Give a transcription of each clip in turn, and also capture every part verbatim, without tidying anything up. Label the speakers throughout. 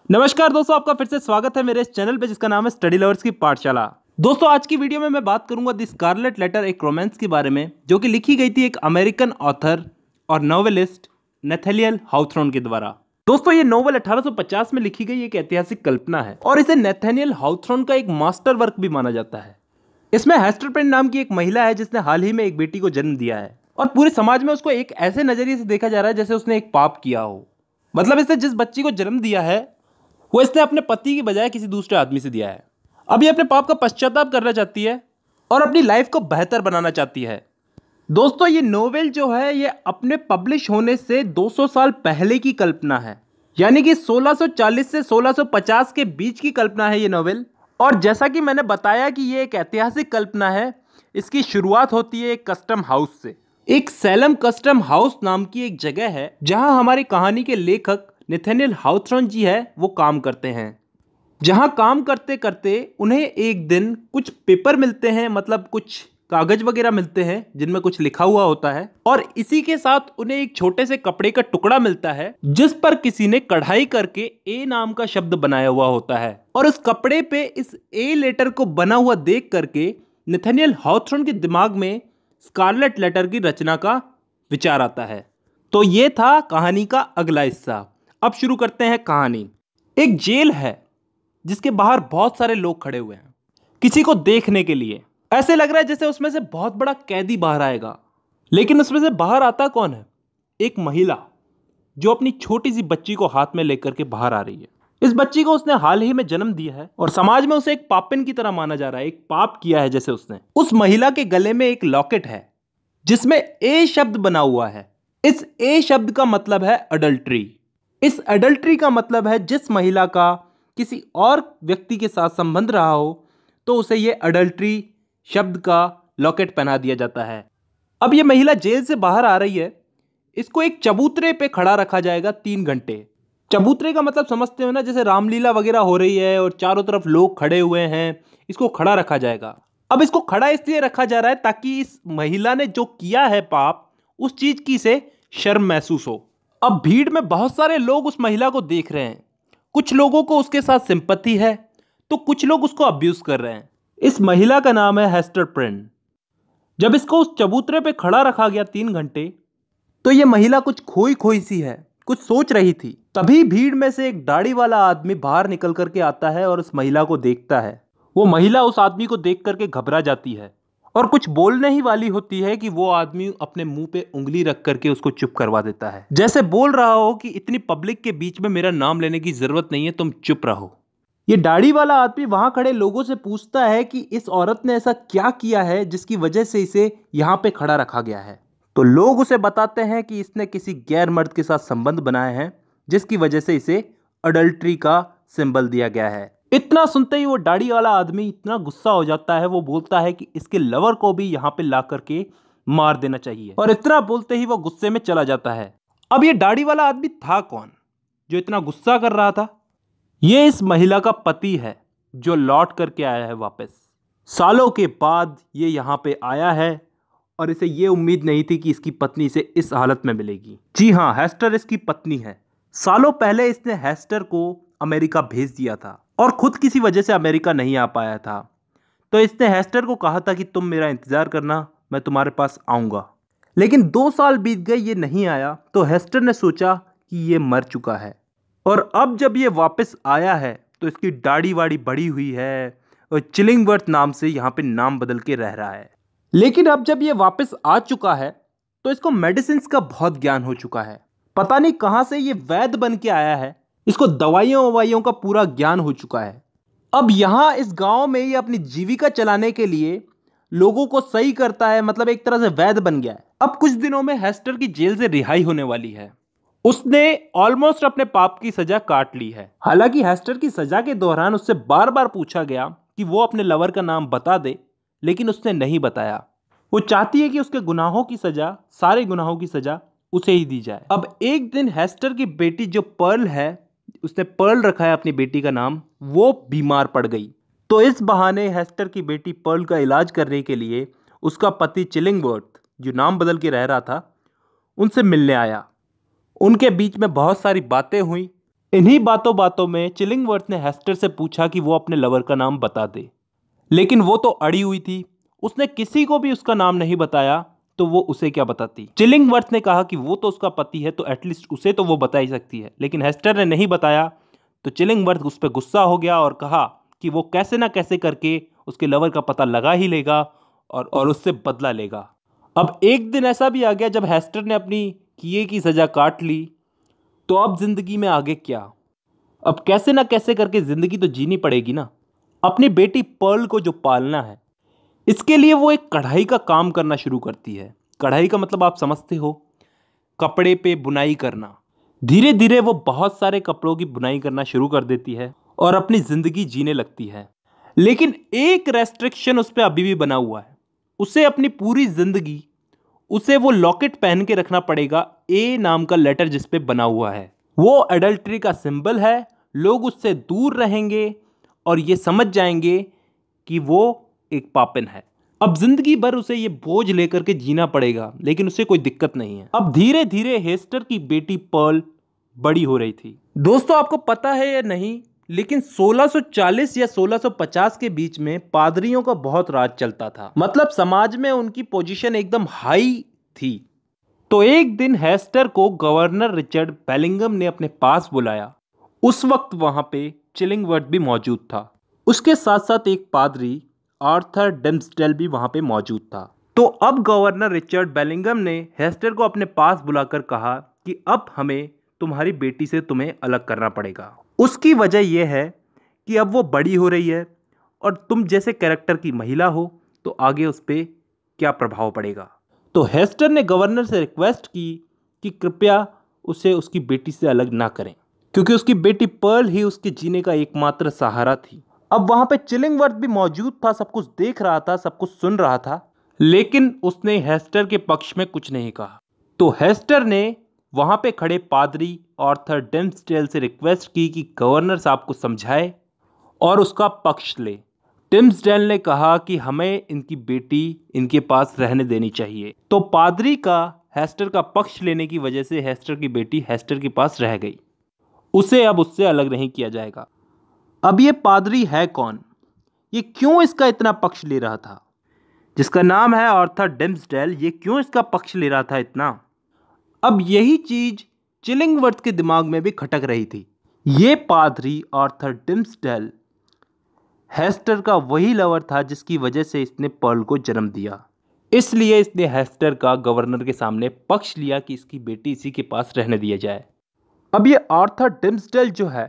Speaker 1: नमस्कार दोस्तों, आपका फिर से स्वागत है मेरे इस चैनल पे जिसका नाम है स्टडी लवर्स की पाठशाला। दोस्तों, आज की वीडियो में मैं बात करूंगा द स्कारलेट लेटर, एक रोमांस के बारे में जो कि लिखी गई थी एक अमेरिकन ऑथर और नॉवेलिस्ट नेथानियल हॉथॉर्न के द्वारा। दोस्तों, ये नोवेल अठारह सौ पचास में लिखी गई एक ऐतिहासिक कल्पना है और इसे नेथानियल हॉथॉर्न का एक मास्टर वर्क भी माना जाता है। इसमें हेस्टर प्रिंट नाम की एक महिला है जिसने हाल ही में एक बेटी को जन्म दिया है और पूरे समाज में उसको एक ऐसे नजरिए से देखा जा रहा है जैसे उसने एक पाप किया हो। मतलब इसने जिस बच्ची को जन्म दिया है वो इसने अपने पति की बजाय किसी दूसरे आदमी से दिया है। अब ये अपने पाप का पश्चाताप करना चाहती है और अपनी लाइफ को बेहतर बनाना चाहती है। दोस्तों, ये नोवेल जो है ये अपने पब्लिश होने से दो सौ साल पहले की कल्पना है, यानी कि सोलह सौ चालीस से सोलह सौ पचास के बीच की कल्पना है ये नोवेल। और जैसा कि मैंने बताया कि ये एक ऐतिहासिक कल्पना है, इसकी शुरुआत होती है एक कस्टम हाउस से। एक सैलम कस्टम हाउस नाम की एक जगह है जहां हमारी कहानी के लेखक नाथानियल हॉथॉर्न जी है वो काम करते हैं। जहां काम करते करते उन्हें एक दिन कुछ पेपर मिलते हैं, मतलब कुछ कागज वगैरह मिलते हैं जिनमें कुछ लिखा हुआ होता है, और इसी के साथ उन्हें एक छोटे से कपड़े का टुकड़ा मिलता है जिस पर किसी ने कढ़ाई करके ए नाम का शब्द बनाया हुआ होता है। और उस कपड़े पे इस ए लेटर को बना हुआ देख करके नाथानियल हॉथॉर्न के दिमाग में स्कारलेट लेटर की रचना का विचार आता है। तो ये था कहानी का अगला हिस्सा। अब शुरू करते हैं कहानी। एक जेल है जिसके बाहर बहुत सारे लोग खड़े हुए हैं किसी को देखने के लिए। ऐसे लग रहा है जैसे उसमें से बहुत बड़ा कैदी बाहर आएगा, लेकिन उसमें से बाहर आता कौन है? एक महिला जो अपनी छोटी सी बच्ची को हाथ में लेकर के बाहर आ रही है। इस बच्ची को उसने हाल ही में जन्म दिया है और समाज में उसे एक पापिन की तरह माना जा रहा है, एक पाप किया है जैसे उसने। उस महिला के गले में एक लॉकेट है जिसमें ए शब्द बना हुआ है। इस ए शब्द का मतलब है अडल्ट्री। इस अडल्ट्री का मतलब है जिस महिला का किसी और व्यक्ति के साथ संबंध रहा हो तो उसे ये अडल्ट्री शब्द का लॉकेट पहना दिया जाता है। अब ये महिला जेल से बाहर आ रही है, इसको एक चबूतरे पे खड़ा रखा जाएगा तीन घंटे। चबूतरे का मतलब समझते हो ना, जैसे रामलीला वगैरह हो रही है और चारों तरफ लोग खड़े हुए हैं, इसको खड़ा रखा जाएगा। अब इसको खड़ा इसलिए रखा जा रहा है ताकि इस महिला ने जो किया है पाप, उस चीज की इसे शर्म महसूस हो। अब भीड़ में बहुत सारे लोग उस महिला को देख रहे हैं। कुछ लोगों को उसके साथ सिंपैथी है तो कुछ लोग उसको अब्यूज कर रहे हैं। इस महिला का नाम है हेस्टर प्रिंट। जब इसको उस चबूतरे पे खड़ा रखा गया तीन घंटे तो ये महिला कुछ खोई खोई सी है, कुछ सोच रही थी। तभी भीड़ में से एक दाढ़ी वाला आदमी बाहर निकल करके आता है और उस महिला को देखता है। वो महिला उस आदमी को देख करके घबरा जाती है और कुछ बोलने ही वाली होती है कि वो आदमी अपने मुंह पे उंगली रख करके उसको चुप करवा देता है, जैसे बोल रहा हो कि इतनी पब्लिक के बीच में मेरा नाम लेने की जरूरत नहीं है, तुम चुप रहो। ये दाढ़ी वाला आदमी वहां खड़े लोगों से पूछता है कि इस औरत ने ऐसा क्या किया है जिसकी वजह से इसे यहाँ पे खड़ा रखा गया है। तो लोग उसे बताते हैं कि इसने किसी गैर मर्द के साथ संबंध बनाए हैं जिसकी वजह से इसे अडल्ट्री का सिंबल दिया गया है। इतना सुनते ही वो दाढ़ी वाला आदमी इतना गुस्सा हो जाता है, वो बोलता है कि इसके लवर को भी यहाँ पे ला करके मार देना चाहिए, और इतना बोलते ही वो गुस्से में चला जाता है। अब ये दाढ़ी वाला आदमी था कौन जो इतना गुस्सा कर रहा था? ये इस महिला का पति है जो लौट करके आया है वापस। सालों के बाद ये यहाँ पे आया है और इसे ये उम्मीद नहीं थी कि इसकी पत्नी इसे इस हालत में मिलेगी। जी हाँ, हेस्टर इसकी पत्नी है। सालों पहले इसने हेस्टर को अमेरिका भेज दिया था और खुद किसी वजह से अमेरिका नहीं आ पाया था। तो इसने हेस्टर को कहा था कि तुम मेरा इंतजार करना, मैं तुम्हारे पास आऊंगा। लेकिन दो साल बीत गए, ये नहीं आया। तो हेस्टर ने सोचा कि ये मर चुका है और अब जब ये वापस आया है तो इसकी दाढ़ी वाड़ी बड़ी हुई है और चिलिंगवर्थ नाम से यहाँ पे नाम बदल के रह रहा है। लेकिन अब जब ये वापस आ चुका है तो इसको मेडिसिन का बहुत ज्ञान हो चुका है। पता नहीं कहां से ये वैद्य बन के आया है, इसको दवाइयों ववाइयों का पूरा ज्ञान हो चुका है। अब यहाँ इस गांव में ये अपनी जीविका चलाने के लिए लोगों को सही करता है, मतलब एक तरह से वैद्य बन गया है। अब कुछ दिनों में हेस्टर की जेल से रिहाई होने वाली है। उसने ऑलमोस्ट अपने पाप की सजा काट ली है। हालांकि हेस्टर की सजा के दौरान उससे बार बार पूछा गया कि वो अपने लवर का नाम बता दे, लेकिन उसने नहीं बताया। वो चाहती है कि उसके गुनाहों की सजा, सारे गुनाहों की सजा उसे ही दी जाए। अब एक दिन हेस्टर की बेटी जो पर्ल है, उसने पर्ल रखा है अपनी बेटी का नाम, वो बीमार पड़ गई। तो इस बहाने हेस्टर की बेटी पर्ल का इलाज करने के लिए उसका पति चिलिंगवर्थ, जो नाम बदल के रह रहा था, उनसे मिलने आया। उनके बीच में बहुत सारी बातें हुई इन्हीं बातों बातों में चिलिंगवर्थ ने हेस्टर से पूछा कि वो अपने लवर का नाम बता दे, लेकिन वो तो अड़ी हुई थी। उसने किसी को भी उसका नाम नहीं बताया, तो वो उसे क्या बताती। चिलिंगवर्थ ने कहा कि वो तो उसका पति है, तो एटलीस्ट उसे तो वो बता ही सकती है, लेकिन हेस्टर ने नहीं बताया। तो चिलिंगवर्थ उस पर गुस्सा हो गया और कहा कि वो कैसे ना कैसे करके उसके लवर का पता लगा ही लेगा और और उससे बदला लेगा। अब एक दिन ऐसा भी आ गया जब हेस्टर ने अपनी किए की सजा काट ली। तो अब जिंदगी में आगे क्या? अब कैसे ना कैसे करके जिंदगी तो जीनी पड़ेगी ना। अपनी बेटी पर्ल को जो पालना है, इसके लिए वो एक कढ़ाई का काम करना शुरू करती है। कढ़ाई का मतलब आप समझते हो, कपड़े पे बुनाई करना। धीरे धीरे वो बहुत सारे कपड़ों की बुनाई करना शुरू कर देती है और अपनी जिंदगी जीने लगती है। लेकिन एक रेस्ट्रिक्शन उस पर अभी भी बना हुआ है। उसे अपनी पूरी जिंदगी उसे वो लॉकेट पहन के रखना पड़ेगा, ए नाम का लेटर जिस पे बना हुआ है। वो एडल्ट्री का सिंबल है। लोग उससे दूर रहेंगे और ये समझ जाएंगे कि वो एक पापिन है। अब जिंदगी भर उसे ये बोझ लेकर के जीना पड़ेगा, लेकिन उसे कोई दिक्कत नहीं है। अब धीरे धीरे हेस्टर की बेटी पर्ल बड़ी हो रही थी। दोस्तों, आपको पता है या नहीं, लेकिन सोलह सौ चालीस या सोलह सौ पचास के बीच में पादरियों का बहुत राज चलता था। मतलब समाज में उनकी पोजीशन एकदम हाई थी। तो एक दिन हेस्टर को गवर्नर रिचर्ड बेलिंगम ने अपने पास बुलाया। उस वक्त वहां पे चिलिंगवर्थ भी मौजूद था। उसके साथ साथ एक पादरी आर्थर डिम्सडेल भी वहां पे मौजूद था। तो अब गवर्नर रिचर्ड बेलिंगम ने हेस्टर को अपने पास बुलाकर कहा कि अब हमें तुम्हारी बेटी से तुम्हें अलग करना पड़ेगा। उसकी वजह यह है कि अब वो बड़ी हो रही है और तुम जैसे कैरेक्टर की महिला हो, तो आगे उस पर क्या प्रभाव पड़ेगा। तो हेस्टर ने गवर्नर से रिक्वेस्ट की कि कृपया उसे उसकी बेटी से अलग ना करें, क्योंकि उसकी बेटी पर्ल ही उसके जीने का एकमात्र सहारा थी। अब वहां पे चिलिंगवर्थ भी मौजूद था, सब कुछ देख रहा था, सब कुछ सुन रहा था, लेकिन उसने हेस्टर के पक्ष में कुछ नहीं कहा। तो हेस्टर ने वहां पे खड़े पादरी आर्थर डिम्सडेल से रिक्वेस्ट की कि गवर्नर साहब को समझाए और उसका पक्ष ले। डिम्सडेल ने कहा कि हमें इनकी बेटी इनके पास रहने देनी चाहिए। तो पादरी का हेस्टर का पक्ष लेने की वजह से हेस्टर की बेटी हेस्टर के पास रह गई। उसे अब उससे अलग नहीं किया जाएगा। अब ये पादरी है कौन? ये क्यों इसका इतना पक्ष ले रहा था? जिसका नाम है आर्थर डिम्सडेल, ये क्यों इसका पक्ष ले रहा था इतना? अब यही चीज चिलिंगवर्थ के दिमाग में भी खटक रही थी। ये पादरी आर्थर डिम्सडेल हेस्टर का वही लवर था जिसकी वजह से इसने पर्ल को जन्म दिया। इसलिए इसने हेस्टर का गवर्नर के सामने पक्ष लिया कि इसकी बेटी इसी के पास रहने दिया जाए। अब ये आर्थर डिम्सडेल जो है,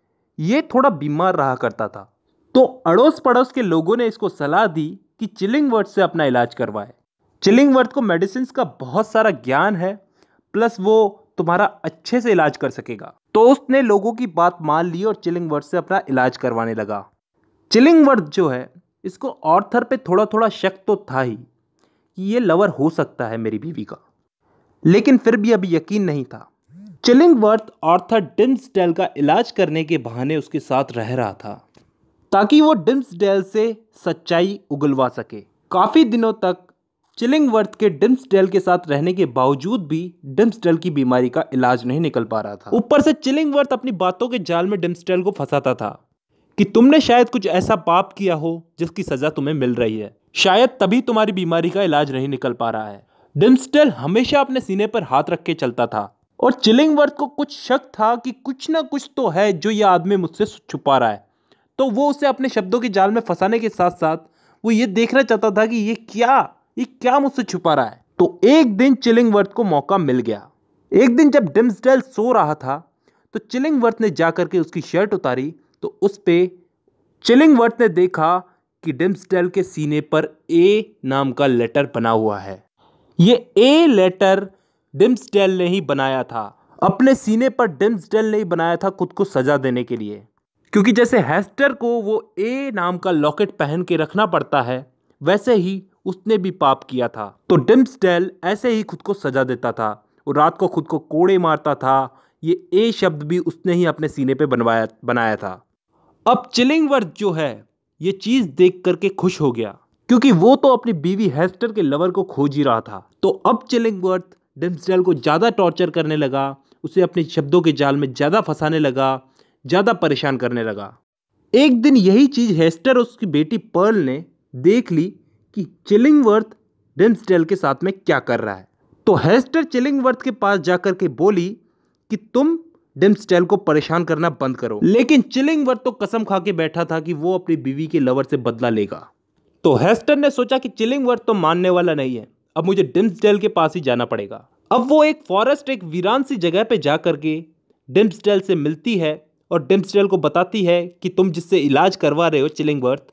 Speaker 1: ये थोड़ा बीमार रहा करता था। तो अड़ोस पड़ोस के लोगों ने इसको सलाह दी कि चिलिंगवर्थ से अपना इलाज करवाए। चिलिंगवर्थ को मेडिसिन का बहुत सारा ज्ञान है, प्लस वो तुम्हारा अच्छे से इलाज कर सकेगा। तो उसने लोगों की बात मान ली और चिलिंगवर्थ से अपना इलाज करवाने लगा। चिलिंगवर्थ जो है, इसको आर्थर पे थोड़ा थोड़ा शक तो था ही कि ये लवर हो सकता है मेरी बीवी का, लेकिन फिर भी अभी यकीन नहीं था। चिलिंगवर्थ आर्थर डिम्सडेल का इलाज करने के बहाने उसके साथ रह रहा था ताकि वो डिम्सडेल से सच्चाई उगलवा सके। काफी दिनों तक चिलिंगवर्थ के डिम्सडेल के साथ रहने के बावजूद भी डिम्सडेल की बीमारी का इलाज नहीं निकल पा रहा था। ऊपर से चिलिंगवर्थ अपनी बातों के जाल में डिम्सडेल को फंसाता था कि तुमने शायद कुछ ऐसा पाप किया हो जिसकी सजा तुम्हें मिल रही है, शायद तभी तुम्हारी बीमारी का इलाज नहीं निकल पा रहा है। डिम्सडेल हमेशा अपने सीने पर हाथ रख के चलता था और चिलिंगवर्थ को कुछ शक था कि कुछ ना कुछ तो है जो यह आदमी मुझसे छुपा रहा है। तो वो उसे अपने शब्दों के जाल में फंसाने के साथ साथ वो ये देखना चाहता था कि ये क्या ये क्या मुझसे छुपा रहा है। तो एक दिन चिलिंगवर्थ को मौका मिल गया। एक दिन जब डिम्सडेल सो रहा था तो चिलिंगवर्थ ने जाकर के उसकी शर्ट उतारी, तो उस पे चिलिंगवर्थ ने देखा कि डिम्सडेल के सीने पर ए नाम का लेटर बना हुआ है। ये ए लेटर डिम्सडेल ने ही बनाया था। अपने सीने पर डिम्सडेल ने ही बनाया था खुद को सजा देने के लिए, क्योंकि जैसे हेस्टर को वो ए नाम का लॉकेट पहन के रखना पड़ता है, वैसे ही उसने भी पाप किया था। तो डिम्सडेल ऐसे ही खुद को सजा देता था। वो रात को खुद को कोड़े मारता था। ये ए शब्द भी उसने ही अपने सीने पे बनवाया बनाया था। अब चिलिंगवर्थ जो है ये चीज देख करके खुश हो गया, क्योंकि वो तो अपनी बीवी हेस्टर के लवर को खोज ही रहा था। तो अब चिलिंगवर्थ डिम्सडेल को ज्यादा टॉर्चर करने लगा, उसे अपने शब्दों के जाल में ज़्यादा फंसाने लगा, ज़्यादा परेशान करने लगा। एक दिन यही चीज़ हेस्टर और उसकी बेटी पर्ल ने देख ली कि चिलिंगवर्थ डिम्सडेल के साथ में क्या कर रहा है। तो हेस्टर चिलिंगवर्थ के पास जाकर के बोली कि तुम डिम्सडेल को परेशान करना बंद करो। लेकिन चिलिंगवर्थ तो कसम खा के बैठा था कि वो अपनी बीवी के लवर से बदला लेगा। तो हेस्टर ने सोचा कि चिलिंगवर्थ तो मानने वाला नहीं है, अब मुझे डिम्सडेल के पास ही जाना पड़ेगा। अब वो एक फॉरेस्ट, एक वीरान सी जगह पे जा करके डिम्सडेल से मिलती है और डिम्सडेल को बताती है कि तुम जिससे इलाज करवा रहे हो चिलिंगवर्थ,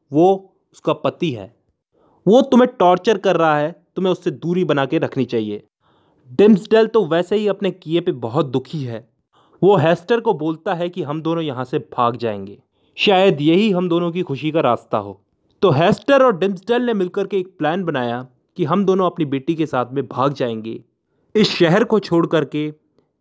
Speaker 1: वो उसका पति है, वो तुम्हें टॉर्चर कर रहा है, तुम्हें उससे दूरी बना के रखनी चाहिए। डिम्सडेल तो वैसे ही अपने किए पे बहुत दुखी है। वो हेस्टर को बोलता है कि हम दोनों यहाँ से भाग जाएंगे, शायद यही हम दोनों की खुशी का रास्ता हो। तो हेस्टर और डिम्सडेल ने मिलकर के एक प्लान बनाया कि हम दोनों अपनी बेटी के साथ में भाग जाएंगे इस शहर को छोड़ करके,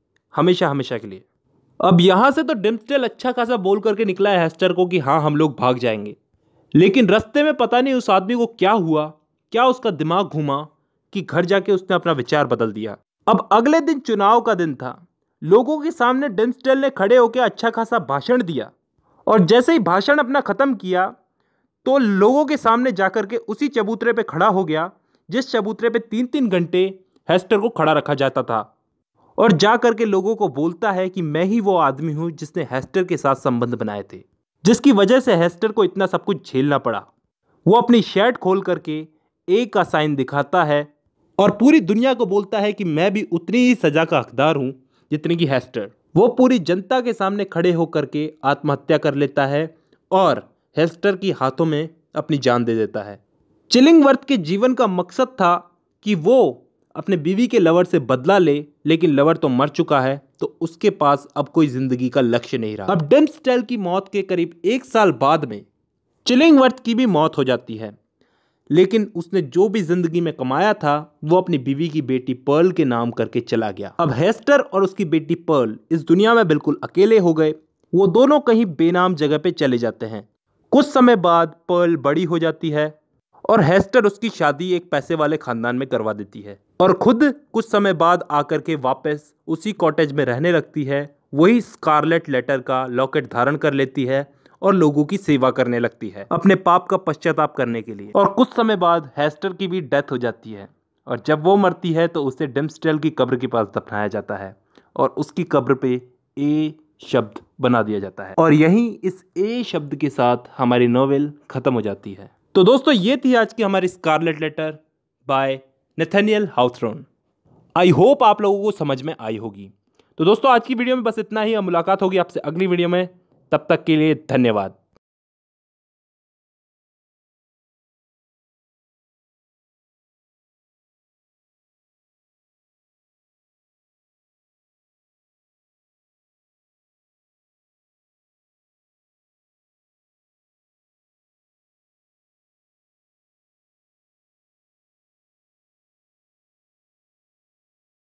Speaker 1: हमेशा हमेशा के लिए। अब यहाँ से तो डिम्सडेल अच्छा खासा बोल करके निकला है हेस्टर को कि हाँ हम लोग भाग जाएंगे, लेकिन रास्ते में पता नहीं उस आदमी को क्या हुआ, क्या उसका दिमाग घूमा कि घर जाके उसने अपना विचार बदल दिया। अब अगले दिन चुनाव का दिन था। लोगों के सामने डिम्सडेल ने खड़े होकर अच्छा खासा भाषण दिया और जैसे ही भाषण अपना खत्म किया तो लोगों के सामने जाकर के उसी चबूतरे पे खड़ा हो गया जिस चबूतरे पे तीन तीन घंटे हेस्टर को खड़ा रखा जाता था, और जा करके लोगों को बोलता है कि मैं ही वो आदमी हूँ जिसने हेस्टर के साथ संबंध बनाए थे, जिसकी वजह से हेस्टर को इतना सब कुछ झेलना पड़ा। वो अपनी शर्ट खोल करके ए का साइन दिखाता है और पूरी दुनिया को बोलता है कि मैं भी उतनी ही सजा का हकदार हूँ जितनी कि हेस्टर। वो पूरी जनता के सामने खड़े होकर के आत्महत्या कर लेता है और हेस्टर की हाथों में अपनी जान दे देता है। चिलिंगवर्थ के जीवन का मकसद था कि वो अपने बीवी के लवर से बदला ले, लेकिन लवर तो मर चुका है तो उसके पास अब कोई जिंदगी का लक्ष्य नहीं रहा। अब डिम्सडेल की मौत के करीब एक साल बाद में चिलिंगवर्थ की भी मौत हो जाती है, लेकिन उसने जो भी जिंदगी में कमाया था वो अपनी बीवी की बेटी पर्ल के नाम करके चला गया। अब हेस्टर और उसकी बेटी पर्ल इस दुनिया में बिल्कुल अकेले हो गए। वो दोनों कहीं बेनाम जगह पे चले जाते हैं। कुछ समय बाद पर्ल बड़ी हो जाती है और हेस्टर उसकी शादी एक पैसे वाले खानदान में करवा देती है और खुद कुछ समय बाद आकर के वापस उसी कॉटेज में रहने लगती है। वही स्कारलेट लेटर का लॉकेट धारण कर लेती है और लोगों की सेवा करने लगती है अपने पाप का पश्चाताप करने के लिए। और कुछ समय बाद हेस्टर की भी डेथ हो जाती है और जब वो मरती है तो उसे डिम्सडेल की कब्र के पास दफनाया जाता है और उसकी कब्र पे ए शब्द बना दिया जाता है और यहीं इस ए शब्द के साथ हमारी नॉवेल खत्म हो जाती है। तो दोस्तों ये थी आज की हमारी scarlet letter by nathaniel hawthorne। I hope आप लोगों को समझ में आई होगी। तो दोस्तों आज की वीडियो में बस इतना ही। अब मुलाकात होगी आपसे अगली वीडियो में, तब तक के लिए धन्यवाद।